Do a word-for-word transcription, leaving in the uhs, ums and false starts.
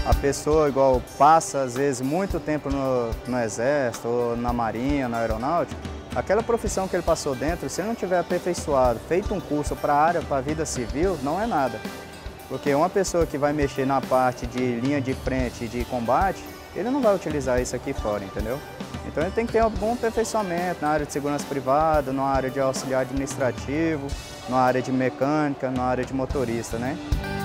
A pessoa, igual, passa, às vezes, muito tempo no, no Exército, ou na Marinha, na Aeronáutica, aquela profissão que ele passou dentro, se ele não tiver aperfeiçoado, feito um curso para a área, para a vida civil, não é nada. Porque uma pessoa que vai mexer na parte de linha de frente e de combate, ele não vai utilizar isso aqui fora, entendeu? Então ele tem que ter algum aperfeiçoamento na área de segurança privada, na área de auxiliar administrativo, na área de mecânica, na área de motorista, né?